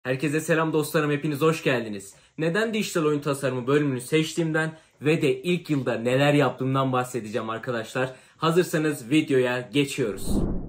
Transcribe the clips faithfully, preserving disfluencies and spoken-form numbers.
Herkese selam dostlarım, hepiniz hoş geldiniz. Neden dijital oyun tasarımı bölümünü seçtiğimden ve de ilk yılda neler yaptığımdan bahsedeceğim arkadaşlar. Hazırsanız videoya geçiyoruz.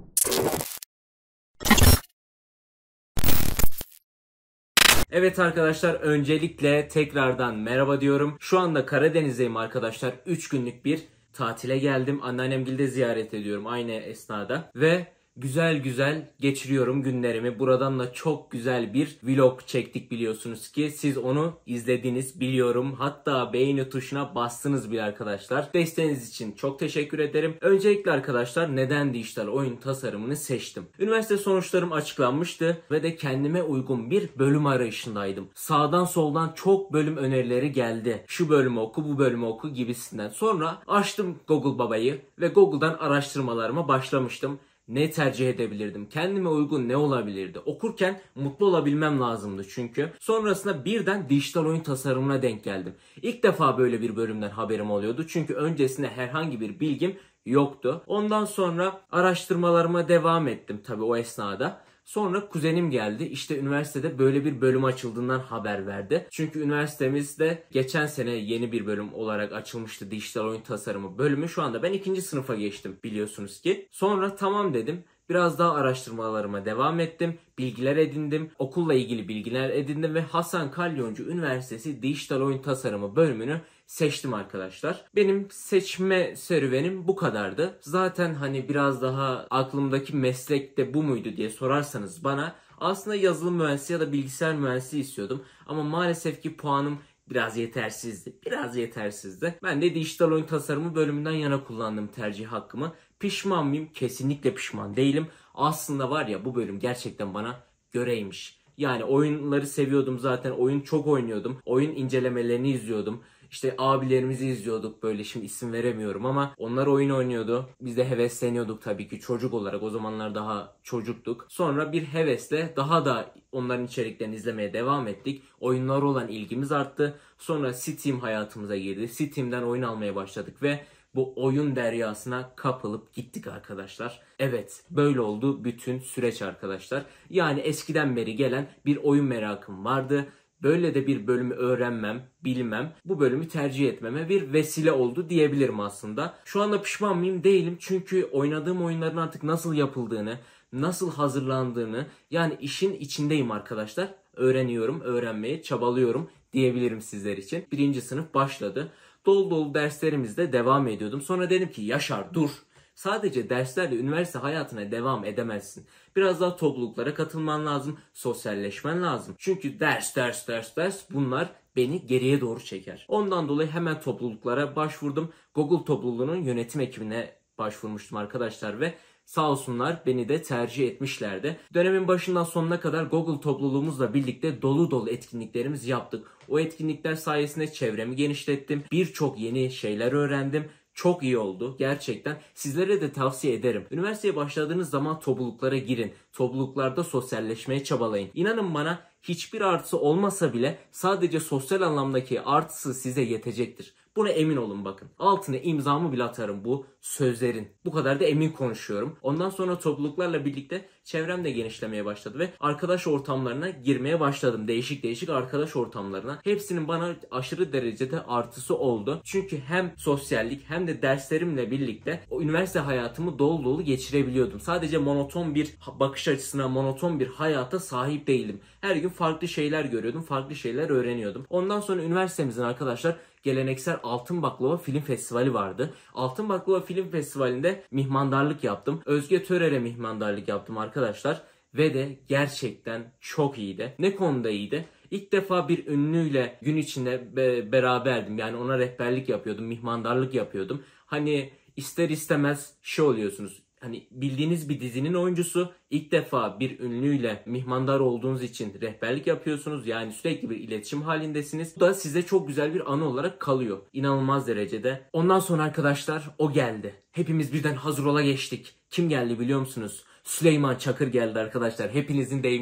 Evet arkadaşlar, öncelikle tekrardan merhaba diyorum. Şu anda Karadeniz'deyim arkadaşlar. üç günlük bir tatile geldim. Anneannemgilde ziyaret ediyorum aynı esnada. Ve güzel güzel geçiriyorum günlerimi. Buradan da çok güzel bir vlog çektik biliyorsunuz ki. Siz onu izlediniz biliyorum. Hatta beğeni tuşuna bastınız bile arkadaşlar. Desteğiniz için çok teşekkür ederim. Öncelikle arkadaşlar, neden dijital oyun tasarımını seçtim? Üniversite sonuçlarım açıklanmıştı ve de kendime uygun bir bölüm arayışındaydım. Sağdan soldan çok bölüm önerileri geldi. Şu bölümü oku, bu bölümü oku gibisinden. Sonra açtım Google Baba'yı ve Google'dan araştırmalarıma başlamıştım. Ne tercih edebilirdim? Kendime uygun ne olabilirdi? Okurken mutlu olabilmem lazımdı çünkü. Sonrasında birden dijital oyun tasarımına denk geldim. İlk defa böyle bir bölümden haberim oluyordu. Çünkü öncesinde herhangi bir bilgim yoktu. Ondan sonra araştırmalarıma devam ettim tabii o esnada. Sonra kuzenim geldi. İşte üniversitede böyle bir bölüm açıldığından haber verdi. Çünkü üniversitemizde geçen sene yeni bir bölüm olarak açılmıştı, dijital oyun tasarımı bölümü. Şu anda ben ikinci sınıfa geçtim biliyorsunuz ki. Sonra tamam dedim. Biraz daha araştırmalarıma devam ettim. Bilgiler edindim. Okulla ilgili bilgiler edindim ve Hasan Kalyoncu Üniversitesi Dijital Oyun Tasarımı bölümünü seçtim arkadaşlar. Benim seçme serüvenim bu kadardı. Zaten hani biraz daha aklımdaki meslek de bu muydu diye sorarsanız bana, aslında yazılım mühendisi ya da bilgisayar mühendisliği istiyordum. Ama maalesef ki puanım biraz yetersizdi. Biraz yetersizdi. Ben de dijital oyun tasarımı bölümünden yana kullandım tercih hakkımı. Pişman mıyım? Kesinlikle pişman değilim. Aslında var ya, bu bölüm gerçekten bana göreymiş. Yani oyunları seviyordum zaten. Oyun çok oynuyordum. Oyun incelemelerini izliyordum. İşte abilerimizi izliyorduk böyle, şimdi isim veremiyorum ama onlar oyun oynuyordu. Biz de hevesleniyorduk tabii ki çocuk olarak, o zamanlar daha çocuktuk. Sonra bir hevesle daha da onların içeriklerini izlemeye devam ettik. Oyunlara olan ilgimiz arttı. Sonra Steam hayatımıza girdi. Steam'den oyun almaya başladık ve bu oyun deryasına kapılıp gittik arkadaşlar. Evet, böyle oldu bütün süreç arkadaşlar. Yani eskiden beri gelen bir oyun merakım vardı. Böyle de bir bölümü öğrenmem, bilmem, bu bölümü tercih etmeme bir vesile oldu diyebilirim aslında. Şu anda pişman mıyım? Değilim. Çünkü oynadığım oyunların artık nasıl yapıldığını, nasıl hazırlandığını, yani işin içindeyim arkadaşlar. Öğreniyorum, öğrenmeye çabalıyorum diyebilirim sizler için. Birinci sınıf başladı. Dolu dolu derslerimizde devam ediyordum. Sonra dedim ki Yaşar dur. Sadece derslerle üniversite hayatına devam edemezsin. Biraz daha topluluklara katılman lazım, sosyalleşmen lazım. Çünkü ders, ders, ders, ders bunlar beni geriye doğru çeker. Ondan dolayı hemen topluluklara başvurdum. Google topluluğunun yönetim ekibine başvurmuştum arkadaşlar ve sağ olsunlar beni de tercih etmişlerdi. Dönemin başından sonuna kadar Google topluluğumuzla birlikte dolu dolu etkinliklerimizi yaptık. O etkinlikler sayesinde çevremi genişlettim. Birçok yeni şeyler öğrendim. Çok iyi oldu gerçekten. Sizlere de tavsiye ederim. Üniversiteye başladığınız zaman topluluklara girin. Topluluklarda sosyalleşmeye çabalayın. İnanın bana, hiçbir artısı olmasa bile sadece sosyal anlamdaki artısı size yetecektir. Buna emin olun bakın. Altına imzamı bile atarım bu sözlerin. Bu kadar da emin konuşuyorum. Ondan sonra topluluklarla birlikte çevrem de genişlemeye başladı ve arkadaş ortamlarına girmeye başladım. Değişik değişik arkadaş ortamlarına. Hepsinin bana aşırı derecede artısı oldu. Çünkü hem sosyallik hem de derslerimle birlikte o üniversite hayatımı dolu dolu geçirebiliyordum. Sadece monoton bir bakış açısına, monoton bir hayata sahip değildim. Her gün farklı şeyler görüyordum, farklı şeyler öğreniyordum. Ondan sonra üniversitemizin arkadaşlar geleneksel Altın Baklava Film Festivali vardı. Altın Baklava Film Festivali'nde mihmandarlık yaptım. Özge Törer'e mihmandarlık yaptım arkadaşlar. Ve de gerçekten çok iyiydi. Ne konuda iyiydi? İlk defa bir ünlüyle gün içinde be- beraberdim. Yani ona rehberlik yapıyordum, mihmandarlık yapıyordum. Hani ister istemez şey oluyorsunuz. Hani bildiğiniz bir dizinin oyuncusu, ilk defa bir ünlüyle mihmandar olduğunuz için rehberlik yapıyorsunuz. Yani sürekli bir iletişim halindesiniz. Bu da size çok güzel bir anı olarak kalıyor. İnanılmaz derecede. Ondan sonra arkadaşlar o geldi. Hepimiz birden hazır ola geçtik. Kim geldi biliyor musunuz? Süleyman Çakır geldi arkadaşlar. Hepinizin deyimiyle.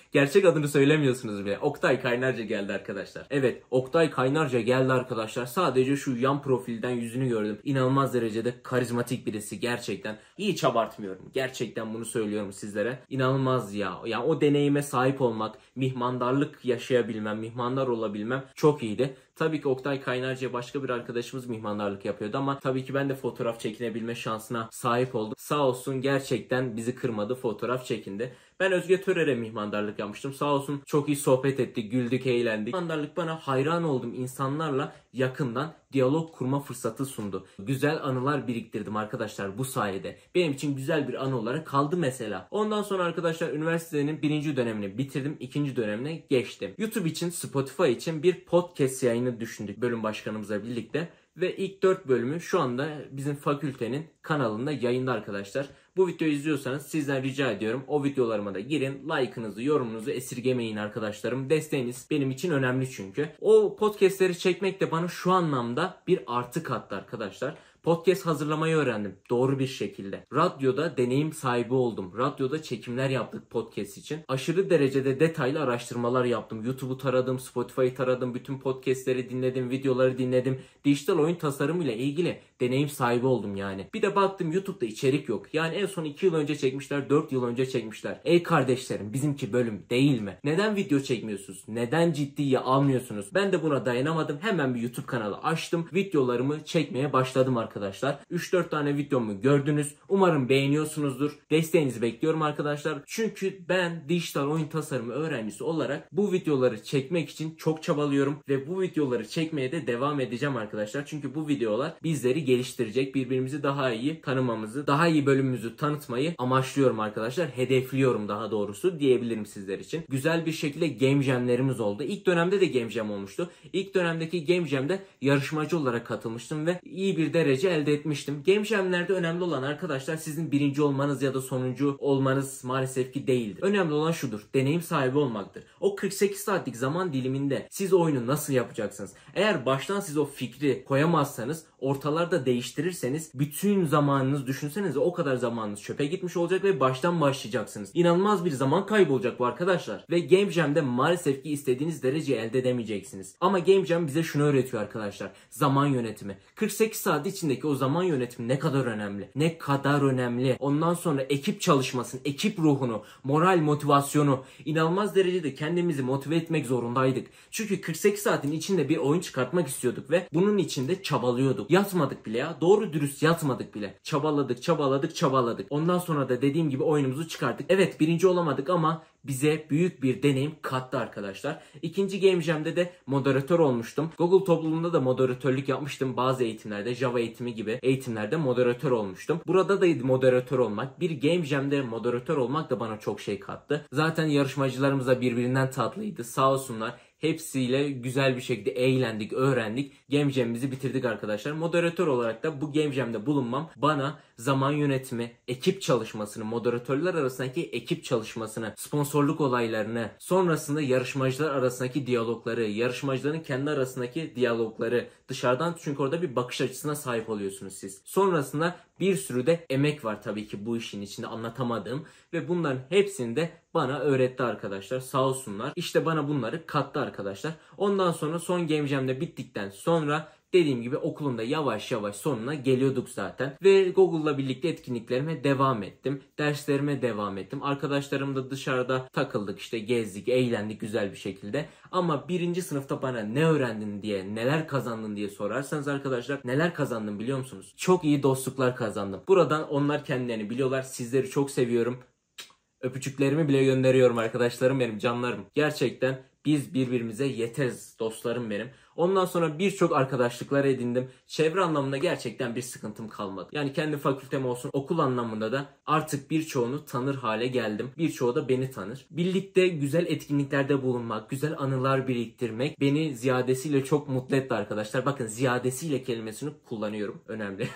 Gerçek adını söylemiyorsunuz bile. Oktay Kaynarca geldi arkadaşlar. Evet, Oktay Kaynarca geldi arkadaşlar. Sadece şu yan profilden yüzünü gördüm. İnanılmaz derecede karizmatik birisi gerçekten. Hiç abartmıyorum. Gerçekten bunu söylüyorum sizlere. İnanılmaz ya. Yani o deneyime sahip olmak, mihmandarlık yaşayabilmem, mihmandar olabilmem çok iyiydi. Tabii ki Oktay Kaynarca'ya başka bir arkadaşımız mihmandarlık yapıyordu ama tabii ki ben de fotoğraf çekinebilme şansına sahip oldum. Sağ olsun gerçekten bizi kırmadı, fotoğraf çekindi. Ben Özge Törer'e mihmandarlık yapmıştım. Sağ olsun çok iyi sohbet ettik, güldük, eğlendik. Mihmandarlık bana hayran olduğum insanlarla yakından diyalog kurma fırsatı sundu. Güzel anılar biriktirdim arkadaşlar bu sayede. Benim için güzel bir anı olarak kaldı mesela. Ondan sonra arkadaşlar üniversitenin birinci dönemini bitirdim. İkinci dönemine geçtim. YouTube için, Spotify için bir podcast yayını düşündük bölüm başkanımızla birlikte. Ve ilk dört bölümü şu anda bizim fakültenin kanalında yayında arkadaşlar. Bu videoyu izliyorsanız sizden rica ediyorum. O videolarıma da girin. Like'ınızı, yorumunuzu esirgemeyin arkadaşlarım. Desteğiniz benim için önemli çünkü. O podcastleri çekmek de bana şu anlamda bir artı kattı arkadaşlar. Podcast hazırlamayı öğrendim doğru bir şekilde. Radyoda deneyim sahibi oldum. Radyoda çekimler yaptık podcast için. Aşırı derecede detaylı araştırmalar yaptım. YouTube'u taradım, Spotify'ı taradım, bütün podcastleri dinledim, videoları dinledim. Dijital oyun tasarımı ile ilgili deneyim sahibi oldum yani. Bir de baktım YouTube'da içerik yok. Yani en son iki yıl önce çekmişler, dört yıl önce çekmişler. Ey kardeşlerim, bizimki bölüm değil mi? Neden video çekmiyorsunuz? Neden ciddiye almıyorsunuz? Ben de buna dayanamadım. Hemen bir YouTube kanalı açtım. Videolarımı çekmeye başladım arkadaşlar. Arkadaşlar üç dört tane videomu gördünüz. Umarım beğeniyorsunuzdur. Desteğinizi bekliyorum arkadaşlar. Çünkü ben dijital oyun tasarımı öğrencisi olarak bu videoları çekmek için çok çabalıyorum ve bu videoları çekmeye de devam edeceğim arkadaşlar. Çünkü bu videolar bizleri geliştirecek, birbirimizi daha iyi tanımamızı, daha iyi bölümümüzü tanıtmayı amaçlıyorum arkadaşlar. Hedefliyorum daha doğrusu diyebilirim sizler için. Güzel bir şekilde game jam'lerimiz oldu. İlk dönemde de game jam olmuştu. İlk dönemdeki game jam'de yarışmacı olarak katılmıştım ve iyi bir derece elde etmiştim. Game jam'lerde önemli olan arkadaşlar sizin birinci olmanız ya da sonuncu olmanız maalesef ki değildir. Önemli olan şudur. Deneyim sahibi olmaktır. O kırk sekiz saatlik zaman diliminde siz oyunu nasıl yapacaksınız? Eğer baştan siz o fikri koyamazsanız, ortalarda değiştirirseniz bütün zamanınız, düşünsenize, o kadar zamanınız çöpe gitmiş olacak ve baştan başlayacaksınız. İnanılmaz bir zaman kaybı olacak bu arkadaşlar. Ve Game Jam'de maalesef ki istediğiniz dereceyi elde edemeyeceksiniz. Ama Game Jam bize şunu öğretiyor arkadaşlar. Zaman yönetimi. kırk sekiz saat içindeki o zaman yönetimi ne kadar önemli. Ne kadar önemli. Ondan sonra ekip çalışmasını, ekip ruhunu, moral motivasyonu, inanılmaz derecede kendimizi motive etmek zorundaydık. Çünkü kırk sekiz saatin içinde bir oyun çıkartmak istiyorduk ve bunun içinde çabalıyorduk. Yatmadık bile ya. Doğru dürüst yatmadık bile. Çabaladık, çabaladık, çabaladık. Ondan sonra da dediğim gibi oyunumuzu çıkarttık. Evet, birinci olamadık ama bize büyük bir deneyim kattı arkadaşlar. İkinci Game Jam'de de moderatör olmuştum. Google topluluğunda da moderatörlük yapmıştım. Bazı eğitimlerde, Java eğitimi gibi eğitimlerde moderatör olmuştum. Burada da moderatör olmak, bir Game Jam'de moderatör olmak da bana çok şey kattı. Zaten yarışmacılarımız da birbirinden tatlıydı. Sağ olsunlar. Hepsiyle güzel bir şekilde eğlendik, öğrendik. Game Jam'imizi bitirdik arkadaşlar. Moderatör olarak da bu Game Jam'de bulunmam bana zaman yönetimi, ekip çalışmasını, moderatörler arasındaki ekip çalışmasını, sponsorluk olaylarını, sonrasında yarışmacılar arasındaki diyalogları, yarışmacıların kendi arasındaki diyalogları, dışarıdan çünkü orada bir bakış açısına sahip oluyorsunuz siz. Sonrasında bir sürü de emek var tabii ki bu işin içinde anlatamadığım ve bunların hepsini de bana öğretti arkadaşlar. Sağ olsunlar. İşte bana bunları kattı arkadaşlar. Ondan sonra son Game Jam'de bittikten sonra dediğim gibi okulunda yavaş yavaş sonuna geliyorduk zaten. Ve Google'la birlikte etkinliklerime devam ettim. Derslerime devam ettim. Arkadaşlarımla dışarıda takıldık, işte gezdik, eğlendik güzel bir şekilde. Ama birinci sınıfta bana ne öğrendin diye, neler kazandın diye sorarsanız arkadaşlar, neler kazandım biliyor musunuz? Çok iyi dostluklar kazandım. Buradan onlar kendilerini biliyorlar. Sizleri çok seviyorum. Öpücüklerimi bile gönderiyorum arkadaşlarım benim, canlarım. Gerçekten biz birbirimize yeteriz dostlarım benim. Ondan sonra birçok arkadaşlıklar edindim. Çevre anlamında gerçekten bir sıkıntım kalmadı. Yani kendi fakültem olsun, okul anlamında da artık birçoğunu tanır hale geldim. Birçoğu da beni tanır. Birlikte güzel etkinliklerde bulunmak, güzel anılar biriktirmek beni ziyadesiyle çok mutlu etti arkadaşlar. Bakın, ziyadesiyle kelimesini kullanıyorum. Önemli.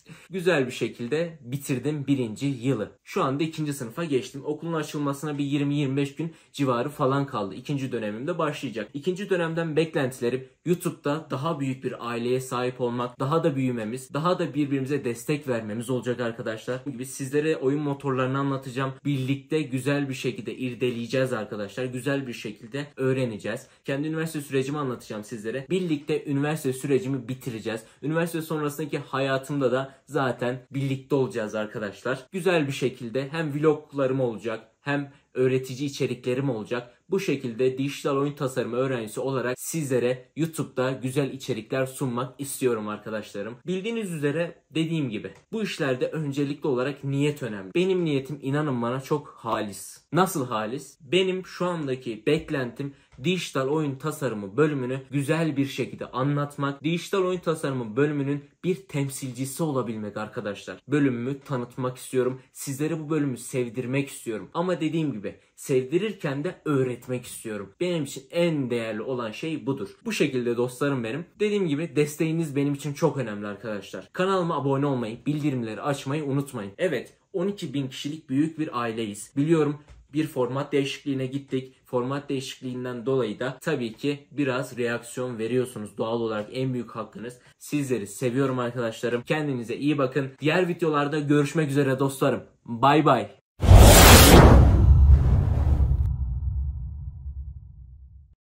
Güzel bir şekilde bitirdim birinci yılı. Şu anda ikinci sınıfa geçtim. Okulun açılmasına bir yirmi yirmi beş gün civarı falan kaldı. İkinci dönemimde başlayacak. İkinci dönemden beklentilerim YouTube'da daha büyük bir aileye sahip olmak, daha da büyümemiz, daha da birbirimize destek vermemiz olacak arkadaşlar. Gibi sizlere oyun motorlarını anlatacağım. Birlikte güzel bir şekilde irdeleyeceğiz arkadaşlar. Güzel bir şekilde öğreneceğiz. Kendi üniversite sürecimi anlatacağım sizlere. Birlikte üniversite sürecimi bitireceğiz. Üniversite sonrasındaki hayatımda da zaten birlikte olacağız arkadaşlar. Güzel bir şekilde hem vloglarım olacak hem öğretici içeriklerim olacak. Bu şekilde dijital oyun tasarımı öğrencisi olarak sizlere YouTube'da güzel içerikler sunmak istiyorum arkadaşlarım. Bildiğiniz üzere dediğim gibi bu işlerde öncelikli olarak niyet önemli. Benim niyetim inanın bana çok halis. Nasıl halis? Benim şu andaki beklentim dijital oyun tasarımı bölümünü güzel bir şekilde anlatmak, dijital oyun tasarımı bölümünün bir temsilcisi olabilmek arkadaşlar. Bölümümü tanıtmak istiyorum. Sizlere bu bölümü sevdirmek istiyorum. Ama dediğim gibi sevdirirken de öğretmek istiyorum. Benim için en değerli olan şey budur. Bu şekilde dostlarım benim. Dediğim gibi desteğiniz benim için çok önemli arkadaşlar. Kanalıma abone olmayı, bildirimleri açmayı unutmayın. Evet, on iki bin kişilik büyük bir aileyiz. Biliyorum, bir format değişikliğine gittik. Format değişikliğinden dolayı da tabii ki biraz reaksiyon veriyorsunuz. Doğal olarak en büyük hakkınız. Sizleri seviyorum arkadaşlarım. Kendinize iyi bakın. Diğer videolarda görüşmek üzere dostlarım. Bay bay.